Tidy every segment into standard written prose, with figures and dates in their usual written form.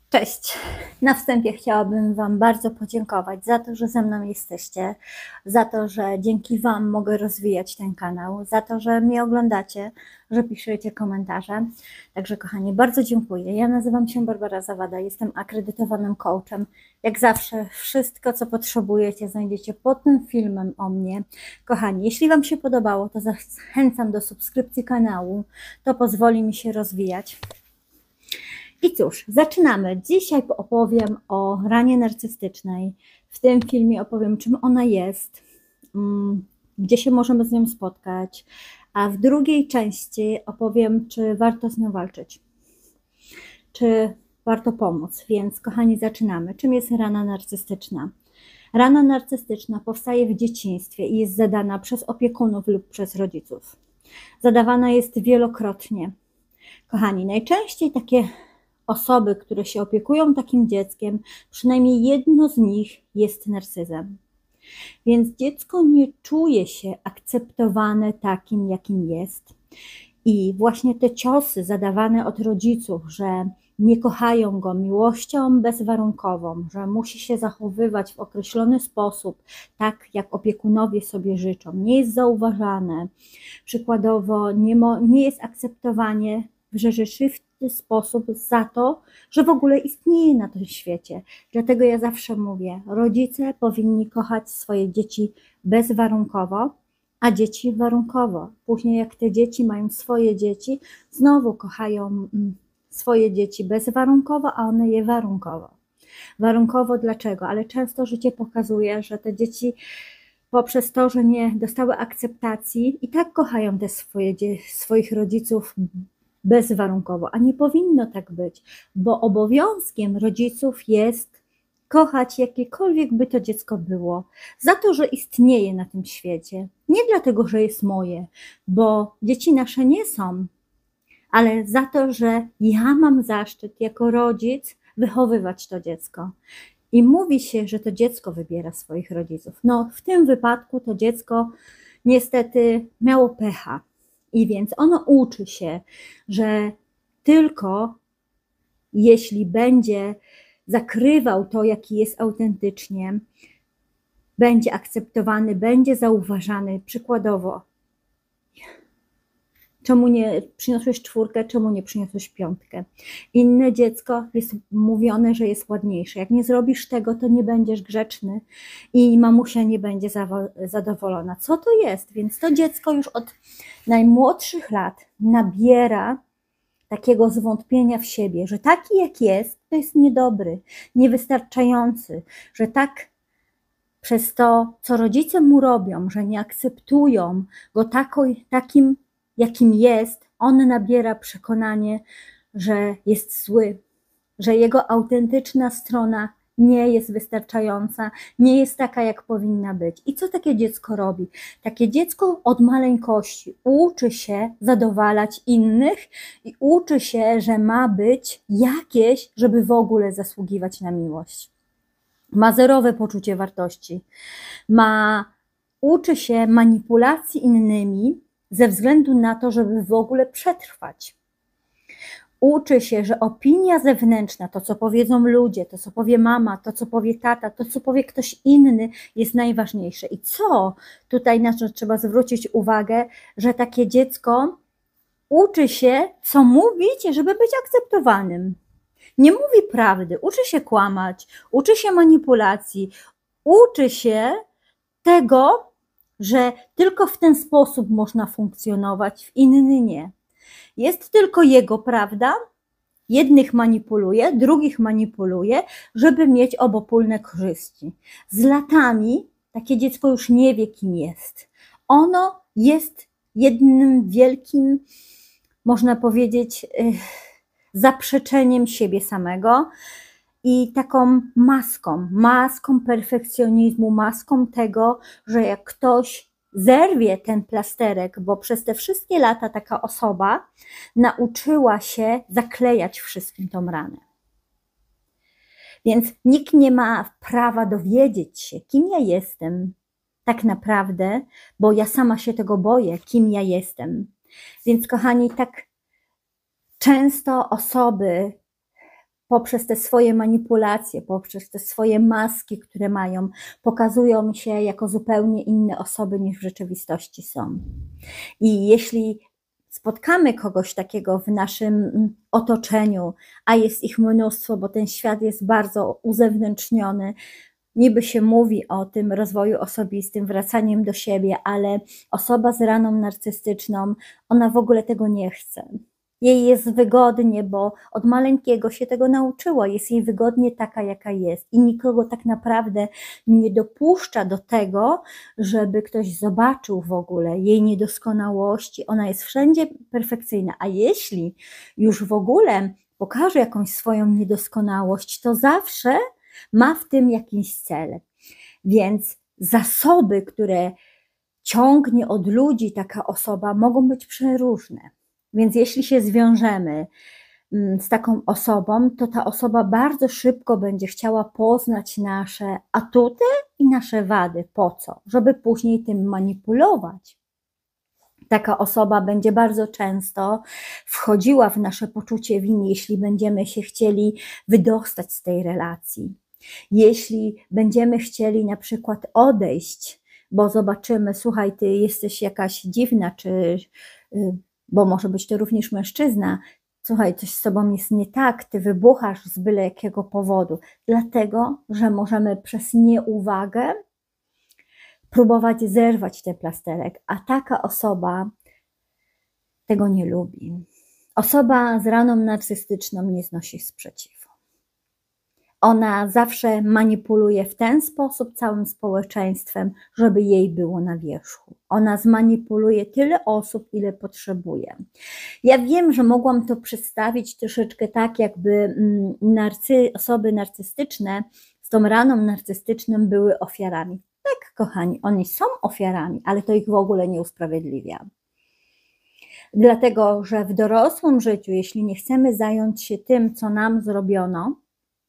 Cześć! Na wstępie chciałabym Wam bardzo podziękować za to, że ze mną jesteście, za to, że dzięki Wam mogę rozwijać ten kanał, za to, że mnie oglądacie, że piszecie komentarze. Także kochani, bardzo dziękuję. Ja nazywam się Barbara Zawada, jestem akredytowanym coachem. Jak zawsze wszystko, co potrzebujecie, znajdziecie pod tym filmem o mnie. Kochani, jeśli Wam się podobało, to zachęcam do subskrypcji kanału, to pozwoli mi się rozwijać. I cóż, zaczynamy. Dzisiaj opowiem o ranie narcystycznej. W tym filmie opowiem, czym ona jest, gdzie się możemy z nią spotkać, a w drugiej części opowiem, czy warto z nią walczyć, czy warto pomóc. Więc kochani, zaczynamy. Czym jest rana narcystyczna? Rana narcystyczna powstaje w dzieciństwie i jest zadana przez opiekunów lub przez rodziców. Zadawana jest wielokrotnie. Kochani, najczęściej takie osoby, które się opiekują takim dzieckiem, przynajmniej jedno z nich jest narcyzem. Więc dziecko nie czuje się akceptowane takim, jakim jest. I właśnie te ciosy zadawane od rodziców, że nie kochają go miłością bezwarunkową, że musi się zachowywać w określony sposób, tak jak opiekunowie sobie życzą, nie jest zauważane, przykładowo nie jest akceptowanie w rzeczywistym sposób za to, że w ogóle istnieje na tym świecie. Dlatego ja zawsze mówię, rodzice powinni kochać swoje dzieci bezwarunkowo, a dzieci warunkowo. Później jak te dzieci mają swoje dzieci, znowu kochają swoje dzieci bezwarunkowo, a one je warunkowo. Warunkowo dlaczego? Ale często życie pokazuje, że te dzieci poprzez to, że nie dostały akceptacji, i tak kochają te swoich rodziców bezwarunkowo, a nie powinno tak być, bo obowiązkiem rodziców jest kochać jakiekolwiek by to dziecko było, za to, że istnieje na tym świecie. Nie dlatego, że jest moje, bo dzieci nasze nie są, ale za to, że ja mam zaszczyt jako rodzic wychowywać to dziecko. I mówi się, że to dziecko wybiera swoich rodziców. No, w tym wypadku to dziecko niestety miało pecha. I więc ono uczy się, że tylko jeśli będzie zakrywał to, jaki jest autentycznie, będzie akceptowany, będzie zauważany. Przykładowo, czemu nie przyniosłeś 4, czemu nie przyniosłeś 5? Inne dziecko jest mówione, że jest ładniejsze. Jak nie zrobisz tego, to nie będziesz grzeczny i mamusia nie będzie zadowolona. Co to jest? Więc to dziecko już od najmłodszych lat nabiera takiego zwątpienia w siebie, że taki jak jest, to jest niedobry, niewystarczający, że tak przez to, co rodzice mu robią, że nie akceptują go takim, jakim jest, on nabiera przekonanie, że jest zły, że jego autentyczna strona nie jest wystarczająca, nie jest taka, jak powinna być. I co takie dziecko robi? Takie dziecko od maleńkości uczy się zadowalać innych i uczy się, że ma być jakieś, żeby w ogóle zasługiwać na miłość. Ma zerowe poczucie wartości. Uczy się manipulacji innymi ze względu na to, żeby w ogóle przetrwać. Uczy się, że opinia zewnętrzna, to co powiedzą ludzie, to co powie mama, to co powie tata, to co powie ktoś inny jest najważniejsze. I co tutaj na co trzeba zwrócić uwagę, że takie dziecko uczy się, co mówić, żeby być akceptowanym. Nie mówi prawdy, uczy się kłamać, uczy się manipulacji, uczy się tego, że tylko w ten sposób można funkcjonować, w inny nie. Jest tylko jego prawda, jednych manipuluje, drugich manipuluje, żeby mieć obopólne korzyści. Z latami takie dziecko już nie wie, kim jest. Ono jest jednym wielkim, można powiedzieć, zaprzeczeniem siebie samego i taką maską perfekcjonizmu, maską tego, że jak ktoś zerwie ten plasterek, bo przez te wszystkie lata taka osoba nauczyła się zaklejać wszystkim tą ranę. Więc nikt nie ma prawa dowiedzieć się, kim ja jestem tak naprawdę, bo ja sama się tego boję, kim ja jestem. Więc kochani, tak często osoby poprzez te swoje manipulacje, poprzez te swoje maski, które mają, pokazują się jako zupełnie inne osoby niż w rzeczywistości są. I jeśli spotkamy kogoś takiego w naszym otoczeniu, a jest ich mnóstwo, bo ten świat jest bardzo uzewnętrzniony, niby się mówi o tym rozwoju osobistym, wracaniem do siebie, ale osoba z raną narcystyczną, ona w ogóle tego nie chce. Jej jest wygodnie, bo od maleńkiego się tego nauczyła, jest jej wygodnie taka, jaka jest i nikogo tak naprawdę nie dopuszcza do tego, żeby ktoś zobaczył w ogóle jej niedoskonałości. Ona jest wszędzie perfekcyjna, a jeśli już w ogóle pokaże jakąś swoją niedoskonałość, to zawsze ma w tym jakiś cel. Więc zasoby, które ciągnie od ludzi taka osoba, mogą być przeróżne. Więc jeśli się zwiążemy z taką osobą, to ta osoba bardzo szybko będzie chciała poznać nasze atuty i nasze wady. Po co? Żeby później tym manipulować. Taka osoba będzie bardzo często wchodziła w nasze poczucie winy, jeśli będziemy się chcieli wydostać z tej relacji. Jeśli będziemy chcieli na przykład odejść, bo zobaczymy, słuchaj, ty jesteś jakaś dziwna, czy, bo może być to również mężczyzna, słuchaj, coś z tobą jest nie tak, ty wybuchasz z byle jakiego powodu, dlatego, że możemy przez nieuwagę próbować zerwać ten plasterek, a taka osoba tego nie lubi. Osoba z raną narcystyczną nie znosi sprzeciwu. Ona zawsze manipuluje w ten sposób całym społeczeństwem, żeby jej było na wierzchu. Ona zmanipuluje tyle osób, ile potrzebuje. Ja wiem, że mogłam to przedstawić troszeczkę tak, jakby osoby narcystyczne z tą raną narcystyczną były ofiarami. Tak, kochani, oni są ofiarami, ale to ich w ogóle nie usprawiedliwia. Dlatego, że w dorosłym życiu, jeśli nie chcemy zająć się tym, co nam zrobiono,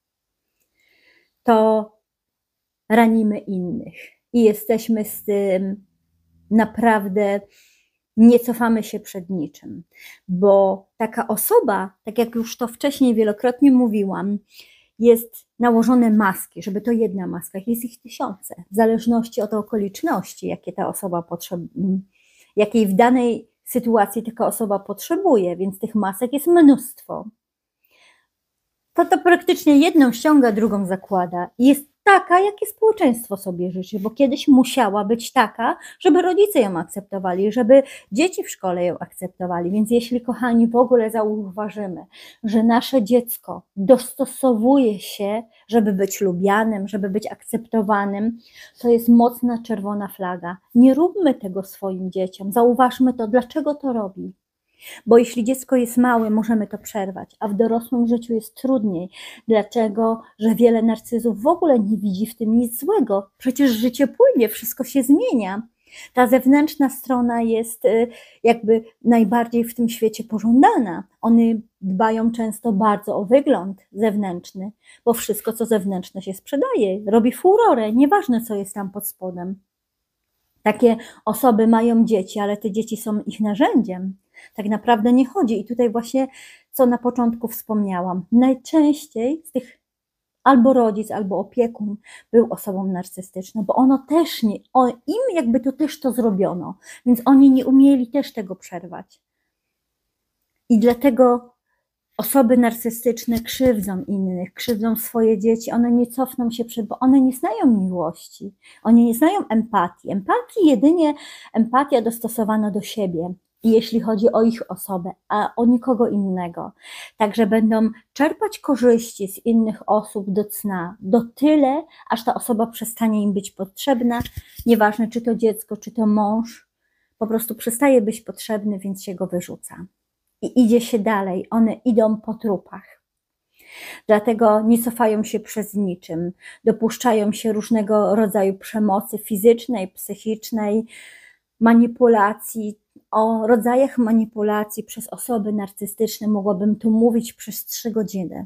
to ranimy innych i jesteśmy z tym naprawdę, nie cofamy się przed niczym, bo taka osoba, tak jak już to wcześniej wielokrotnie mówiłam, jest nałożone maski, żeby to jedna maska, jest ich tysiące, w zależności od okoliczności, jakie ta osoba jakiej w danej sytuacji taka osoba potrzebuje, więc tych masek jest mnóstwo. To praktycznie jedną ściąga, drugą zakłada. I jest taka, jakie społeczeństwo sobie życzy, bo kiedyś musiała być taka, żeby rodzice ją akceptowali, żeby dzieci w szkole ją akceptowali. Więc jeśli, kochani, w ogóle zauważymy, że nasze dziecko dostosowuje się, żeby być lubianym, żeby być akceptowanym, to jest mocna czerwona flaga. Nie róbmy tego swoim dzieciom. Zauważmy to, dlaczego to robi. Bo jeśli dziecko jest małe, możemy to przerwać, a w dorosłym życiu jest trudniej. Dlaczego? Że wiele narcyzów w ogóle nie widzi w tym nic złego. Przecież życie płynie, wszystko się zmienia. Ta zewnętrzna strona jest jakby najbardziej w tym świecie pożądana. One dbają często bardzo o wygląd zewnętrzny, bo wszystko, co zewnętrzne, się sprzedaje, robi furorę, nieważne, co jest tam pod spodem. Takie osoby mają dzieci, ale te dzieci są ich narzędziem. Tak naprawdę nie chodzi. I tutaj właśnie, co na początku wspomniałam, najczęściej z tych albo rodzic, albo opiekun był osobą narcystyczną, bo ono też nie, im jakby to też to zrobiono, więc oni nie umieli też tego przerwać. I dlatego osoby narcystyczne krzywdzą innych, krzywdzą swoje dzieci, one nie cofną się bo one nie znają miłości, one nie znają empatii. Jedynie empatia dostosowana do siebie. I jeśli chodzi o ich osobę, a o nikogo innego. Także będą czerpać korzyści z innych osób do cna, do tyle, aż ta osoba przestanie im być potrzebna, nieważne czy to dziecko, czy to mąż, po prostu przestaje być potrzebny, więc się go wyrzuca. I idzie się dalej, one idą po trupach. Dlatego nie cofają się przez niczym, dopuszczają się różnego rodzaju przemocy fizycznej, psychicznej, manipulacji. O rodzajach manipulacji przez osoby narcystyczne mogłabym tu mówić przez 3 godziny.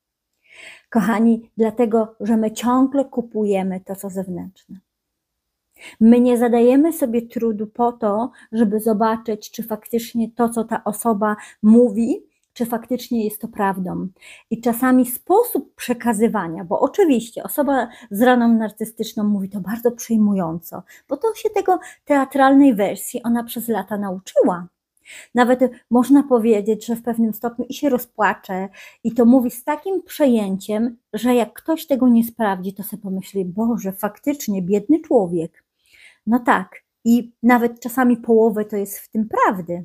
Kochani, dlatego, że my ciągle kupujemy to, co zewnętrzne. My nie zadajemy sobie trudu po to, żeby zobaczyć, czy faktycznie to, co ta osoba mówi, czy faktycznie jest to prawdą. I czasami sposób przekazywania, bo oczywiście osoba z raną narcystyczną mówi to bardzo przejmująco, bo to się tego teatralnej wersji ona przez lata nauczyła. Nawet można powiedzieć, że w pewnym stopniu i się rozpłacze i to mówi z takim przejęciem, że jak ktoś tego nie sprawdzi, to sobie pomyśli, Boże, faktycznie biedny człowiek. No tak, i nawet czasami połowę to jest w tym prawdy,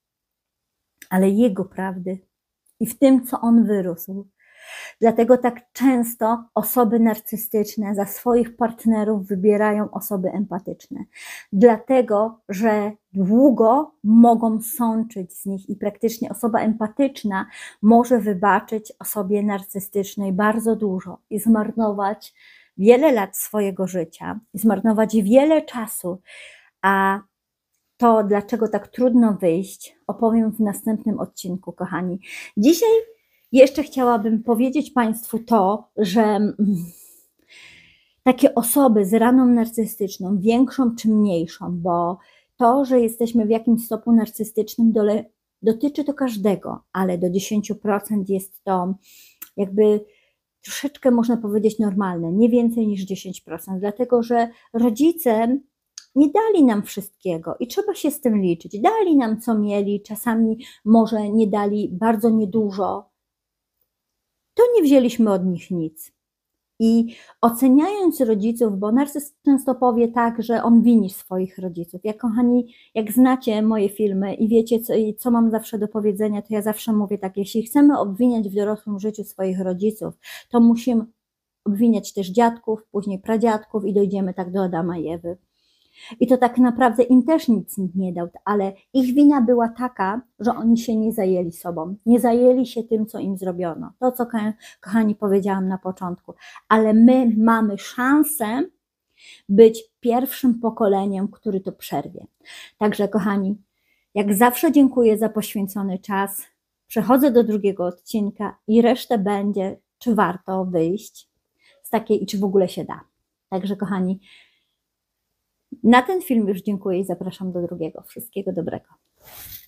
ale jego prawdy i w tym, co on wyrósł. Dlatego tak często osoby narcystyczne za swoich partnerów wybierają osoby empatyczne. Dlatego, że długo mogą sączyć z nich i praktycznie osoba empatyczna może wybaczyć osobie narcystycznej bardzo dużo i zmarnować wiele lat swojego życia, i zmarnować wiele czasu, a to, dlaczego tak trudno wyjść, opowiem w następnym odcinku, kochani. Dzisiaj jeszcze chciałabym powiedzieć Państwu to, że takie osoby z raną narcystyczną, większą czy mniejszą, bo to, że jesteśmy w jakimś stopniu narcystycznym, dotyczy to każdego, ale do 10% jest to jakby troszeczkę, można powiedzieć, normalne, nie więcej niż 10%, dlatego że rodzice nie dali nam wszystkiego i trzeba się z tym liczyć. Dali nam co mieli, czasami może nie dali bardzo niedużo, to nie wzięliśmy od nich nic. I oceniając rodziców, bo narcyz często powie tak, że on wini swoich rodziców. Jak kochani, jak znacie moje filmy i wiecie, co mam zawsze do powiedzenia, to ja zawsze mówię tak, jeśli chcemy obwiniać w dorosłym życiu swoich rodziców, to musimy obwiniać też dziadków, później pradziadków i dojdziemy tak do Adama i Ewy. I to tak naprawdę im też nic nie dał, ale ich wina była taka, że oni się nie zajęli sobą, nie zajęli się tym, co im zrobiono. To, co kochani powiedziałam na początku. Ale my mamy szansę być pierwszym pokoleniem, który to przerwie. Także kochani, jak zawsze dziękuję za poświęcony czas. Przechodzę do drugiego odcinka i resztę będzie, czy warto wyjść z takiej i czy w ogóle się da. Także kochani, na ten film już dziękuję i zapraszam do drugiego. Wszystkiego dobrego.